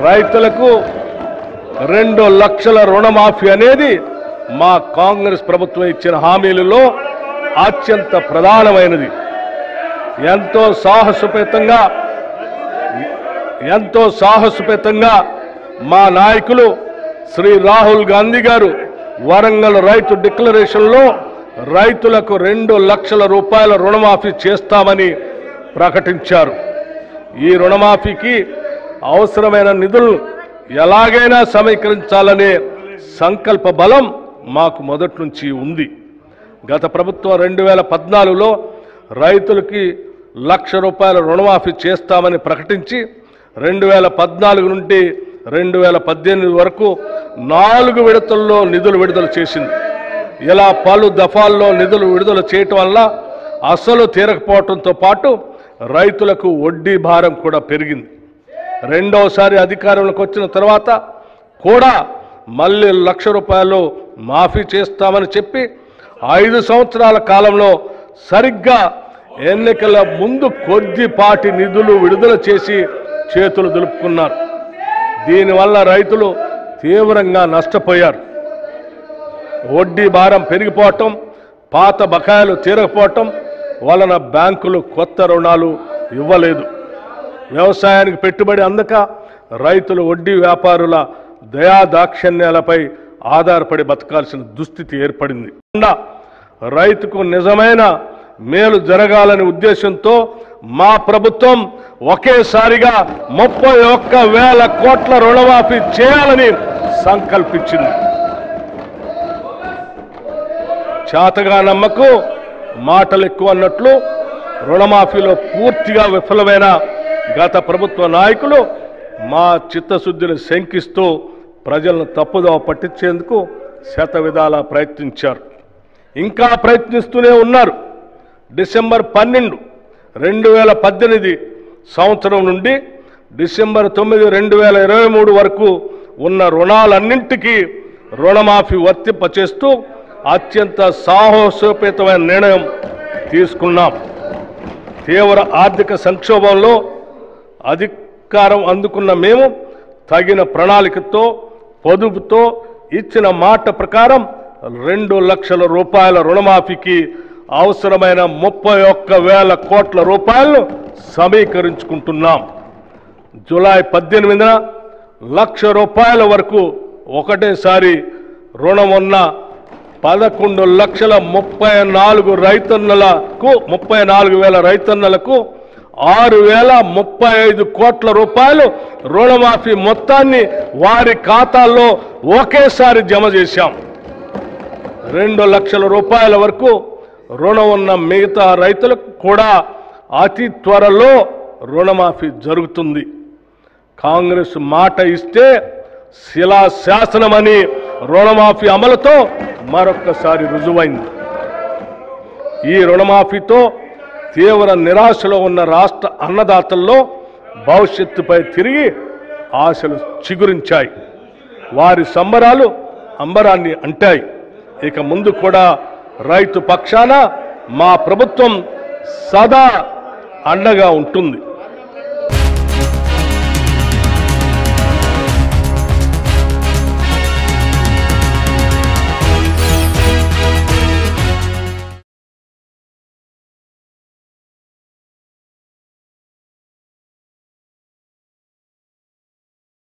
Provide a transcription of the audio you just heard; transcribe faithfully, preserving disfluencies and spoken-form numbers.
రైతులకు రెండు లక్షల రుణమాఫీ అనేది మా కాంగ్రెస్ ప్రభుత్వం ఇచ్చిన హామీలలో అత్యంత ప్రధానమైనది. ఎంతో సాహసోపేతంగా ఎంతో సాహసోపేతంగా మా నాయకులు శ్రీ రాహుల్ గాంధీ గారు వరంగల్ రైతు డిక్లరేషన్లో రైతులకు రెండు లక్షల రూపాయల రుణమాఫీ చేస్తామని ప్రకటించారు. ఈ రుణమాఫీకి అవసరమైన నిధులు ఎలాగైనా సమీకరించాలనే సంకల్ప బలం మాకు మొదటి నుంచి ఉంది. గత ప్రభుత్వం రెండు వేల పద్నాలుగులో రైతులకి లక్ష రూపాయల రుణమాఫీ చేస్తామని ప్రకటించి రెండు వేల పద్నాలుగు నుండి రెండు వేల పద్దెనిమిది వరకు నాలుగు విడతల్లో నిధులు విడుదల చేసింది. ఇలా పలు దఫాల్లో నిధులు విడుదల చేయటం వల్ల అసలు తీరకపోవడంతో పాటు రైతులకు వడ్డీ భారం కూడా పెరిగింది. రెండవసారి అధికారంలోకి వచ్చిన తర్వాత కూడా మళ్ళీ లక్ష రూపాయలు మాఫీ చేస్తామని చెప్పి ఐదు సంవత్సరాల కాలంలో సరిగ్గా ఎన్నికల ముందు కొద్దిపాటి నిధులు విడుదల చేసి చేతులు దులుపుకున్నారు. దీనివల్ల రైతులు తీవ్రంగా నష్టపోయారు. వడ్డీ భారం పెరిగిపోవటం, పాత బకాయిలు తీరకపోవటం వలన బ్యాంకులు కొత్త రుణాలు ఇవ్వలేదు. వ్యవసాయానికి పెట్టుబడి అందక రైతులు వడ్డీ వ్యాపారుల దయాదాక్షిణ్యాలపై ఆధారపడి బతకాల్సిన దుస్థితి ఏర్పడింది. రైతుకు నిజమైన మేలు జరగాలనే ఉద్దేశంతో మా ప్రభుత్వం ఒకేసారిగా ముప్పై ఒక్క వేల కోట్ల రుణమాఫీ చేయాలని సంకల్పించింది. చేతగా నమ్మకు మాటలు ఎక్కువ అన్నట్లు రుణమాఫీలో పూర్తిగా విఫలమైన గత ప్రభుత్వ నాయకులు మా చిత్తశుద్ధిని శంకిస్తూ ప్రజలను తప్పుదోవ పట్టించేందుకు శత విధాలా ప్రయత్నించారు. ఇంకా ప్రయత్నిస్తూనే ఉన్నారు. డిసెంబర్ పన్నెండు రెండు వేల పద్దెనిమిది సంవత్సరం నుండి డిసెంబర్ తొమ్మిది రెండు వేల ఇరవై మూడు వరకు ఉన్న రుణాలన్నింటికీ రుణమాఫీ వర్తింపచేస్తూ అత్యంత సాహసోపేతమైన నిర్ణయం తీసుకున్నాం. తీవ్ర ఆర్థిక సంక్షోభంలో అధికారం అందుకున్న మేము తగిన ప్రణాళికతో పొదుపుతో ఇచ్చిన మాట ప్రకారం రెండు లక్షల రూపాయల రుణమాఫీకి అవసరమైన ముప్పై ఒక్క వేల కోట్ల రూపాయలను సమీకరించుకుంటున్నాం. జూలై పద్దెనిమిదిన లక్ష రూపాయల వరకు ఒకటేసారి రుణం ఉన్న పదకొండు లక్షల ముప్పై నాలుగు రైతన్నలకు ముప్పై నాలుగు వేల రైతన్నలకు ఆరు వేల ముప్పై ఐదు కోట్ల రూపాయలు రుణమాఫీ మొత్తాన్ని వారి ఖాతాల్లో ఒకేసారి జమ చేశాం. రెండు లక్షల రూపాయల వరకు రుణం ఉన్న మిగతా రైతులకు కూడా అతి త్వరలో రుణమాఫీ జరుగుతుంది. కాంగ్రెస్ మాట ఇస్తే శిలా శాసనమని రుణమాఫీ అమలుతో మరొక్కసారి రుజువైంది. ఈ రుణమాఫీతో తీవ్ర నిరాశలో ఉన్న రాష్ట్ర అన్నదాతల్లో భవిష్యత్తుపై తిరిగి ఆశలు చిగురించాయి. వారి సంబరాలు అంబరాన్ని అంటాయి. ఇక ముందు కూడా రైతు పక్షాన మా ప్రభుత్వం సదా అండగా ఉంటుంది.